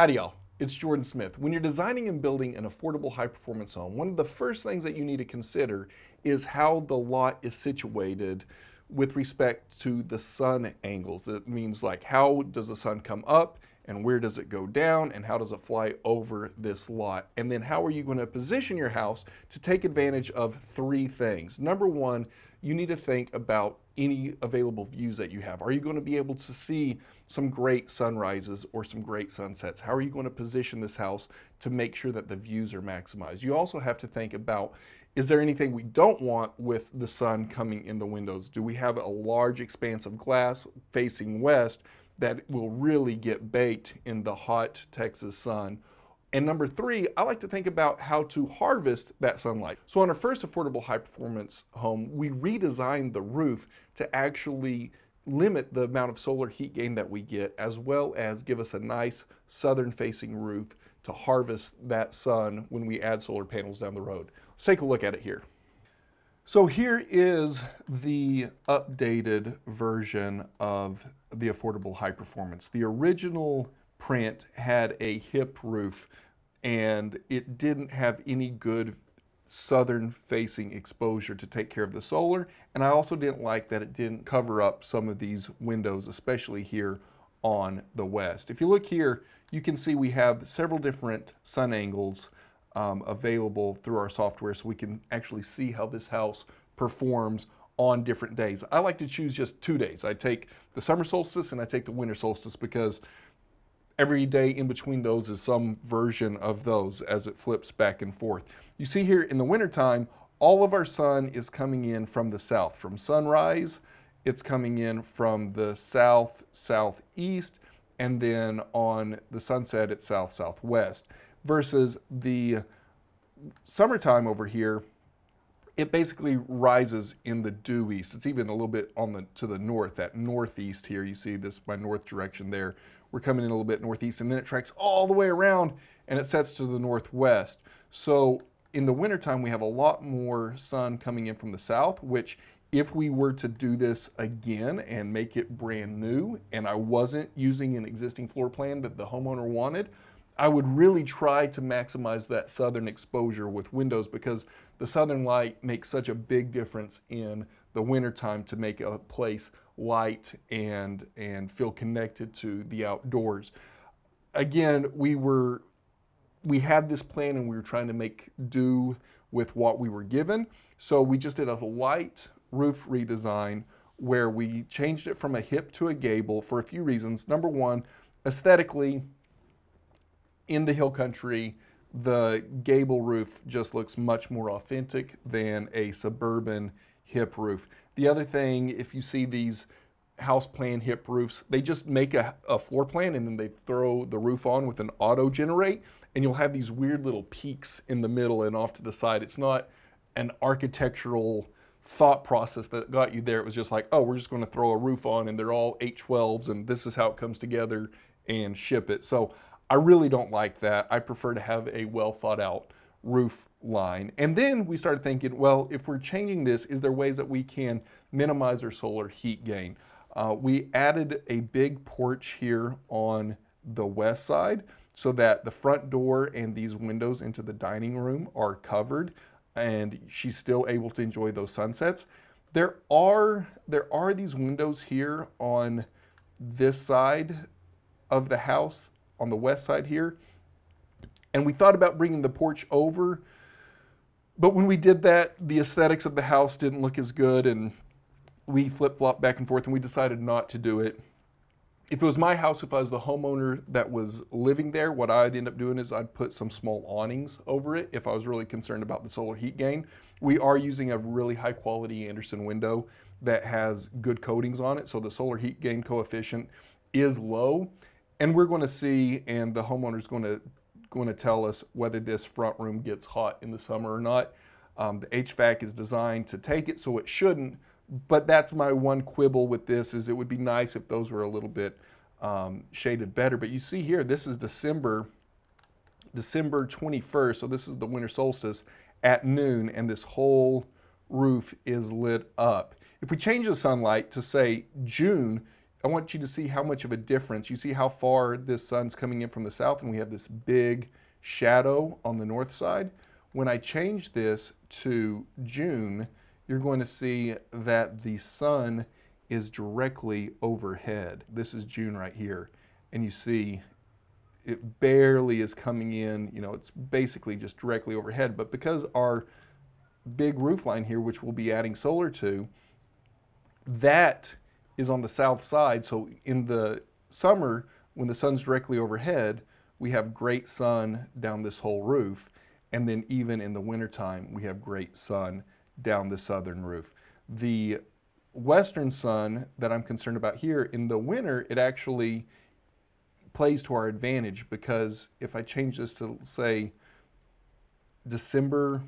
Howdy y'all, it's Jordan Smith. When you're designing and building an affordable high-performance home, one of the first things that you need to consider is how the lot is situated with respect to the sun angles. That means like how does the sun come up and where does it go down and how does it fly over this lot? And then how are you going to position your house to take advantage of three things. Number one, you need to think about any available views that you have. Are you going to be able to see some great sunrises or some great sunsets? How are you going to position this house to make sure that the views are maximized? You also have to think about, is there anything we don't want with the sun coming in the windows? Do we have a large expanse of glass facing west that will really get baked in the hot Texas sun? And number three, I like to think about how to harvest that sunlight. So on our first affordable high performance home, we redesigned the roof to actually limit the amount of solar heat gain that we get, as well as give us a nice southern facing roof to harvest that sun when we add solar panels down the road. Let's take a look at it here. So here is the updated version of the affordable high performance. The original print had a hip roof and it didn't have any good southern facing exposure to take care of the solar, and I also didn't like that it didn't cover up some of these windows, especially here on the west. If you look here, you can see we have several different sun angles available through our software, so we can actually see how this house performs on different days. I like to choose just 2 days. I take the summer solstice and I take the winter solstice because every day in between those is some version of those as it flips back and forth. You see here in the wintertime, all of our sun is coming in from the south. From sunrise, it's coming in from the south, southeast, and then on the sunset, it's south, southwest. Versus the summertime over here, it basically rises in the due east. It's even a little bit on to the north, that northeast here. You see this, my north direction there. We're coming in a little bit northeast, and then it tracks all the way around and it sets to the northwest. So in the wintertime, we have a lot more sun coming in from the south, which if we were to do this again and make it brand new, and I wasn't using an existing floor plan that the homeowner wanted, I would really try to maximize that southern exposure with windows, because the southern light makes such a big difference in the wintertime to make a place light and feel connected to the outdoors. Again, we had this plan and we were trying to make do with what we were given. So we just did a light roof redesign where we changed it from a hip to a gable for a few reasons. Number one, aesthetically, in the hill country, the gable roof just looks much more authentic than a suburban hip roof. The other thing, if you see these house plan hip roofs, they just make a floor plan and then they throw the roof on with an auto generate, and you'll have these weird little peaks in the middle and off to the side. It's not an architectural thought process that got you there. It was just like, oh, we're just going to throw a roof on and they're all 812s and this is how it comes together and ship it. So I really don't like that. I prefer to have a well thought out roof line. And then we started thinking, well, if we're changing this, is there ways that we can minimize our solar heat gain? We added a big porch here on the west side so that the front door and these windows into the dining room are covered and she's still able to enjoy those sunsets. There are these windows here on this side of the house, on the west side here, and we thought about bringing the porch over, but when we did that, the aesthetics of the house didn't look as good, and we flip-flopped back and forth, and we decided not to do it. If it was my house, if I was the homeowner that was living there, what I'd end up doing is I'd put some small awnings over it if I was really concerned about the solar heat gain. We are using a really high-quality Anderson window that has good coatings on it, so the solar heat gain coefficient is low. And we're going to see, and the homeowner's going to tell us whether this front room gets hot in the summer or not. The HVAC is designed to take it, so it shouldn't. But that's my one quibble with this, is it would be nice if those were a little bit shaded better. But you see here, this is December 21st, so this is the winter solstice at noon, and this whole roof is lit up. If we change the sunlight to say June, I want you to see how much of a difference. You see how far this sun's coming in from the south, and we have this big shadow on the north side. When I change this to June, you're going to see that the sun is directly overhead. This is June right here, and you see it barely is coming in, you know, it's basically just directly overhead. But because our big roof line here, which we'll be adding solar to, that is on the south side. So in the summer, when the sun's directly overhead, we have great sun down this whole roof. And then even in the wintertime, we have great sun down the southern roof. The western sun that I'm concerned about here, in the winter, it actually plays to our advantage, because if I change this to, say, December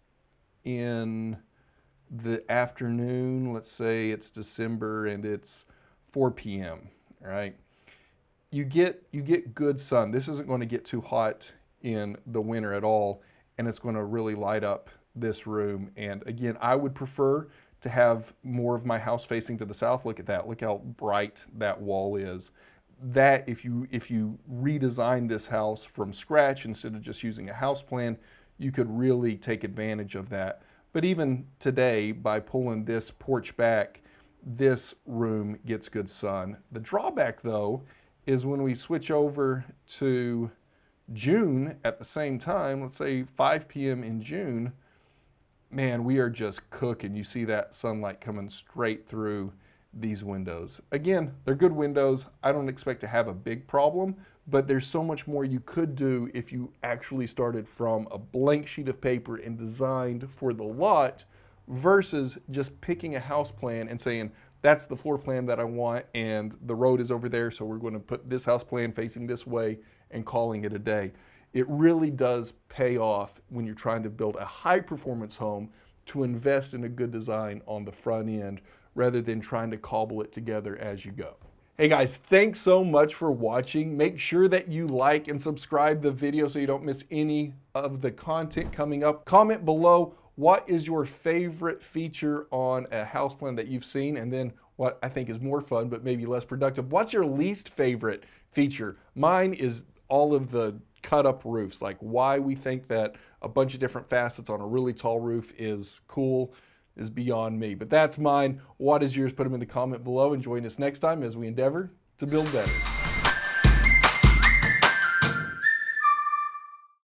in the afternoon, let's say it's December and it's 4 p.m., right? You get good sun. This isn't going to get too hot in the winter at all, and it's going to really light up this room. And again, I would prefer to have more of my house facing to the south. Look at that. Look how bright that wall is. That if you redesign this house from scratch instead of just using a house plan, you could really take advantage of that. But even today, by pulling this porch back, this room gets good sun. The drawback, though, is when we switch over to June at the same time, let's say 5 p.m. in June, man, we are just cooking. You see that sunlight coming straight through these windows. Again, they're good windows. I don't expect to have a big problem, but there's so much more you could do if you actually started from a blank sheet of paper and designed for the lot versus just picking a house plan and saying, that's the floor plan that I want and the road is over there, so we're going to put this house plan facing this way and calling it a day. It really does pay off when you're trying to build a high performance home to invest in a good design on the front end rather than trying to cobble it together as you go. Hey guys, thanks so much for watching. Make sure that you like and subscribe the video so you don't miss any of the content coming up. Comment below, what is your favorite feature on a house plan that you've seen? And then what I think is more fun, but maybe less productive, what's your least favorite feature? Mine is all of the cut up roofs, like why we think that a bunch of different facets on a really tall roof is cool is beyond me. But that's mine. What is yours? Put them in the comment below and join us next time as we endeavor to build better.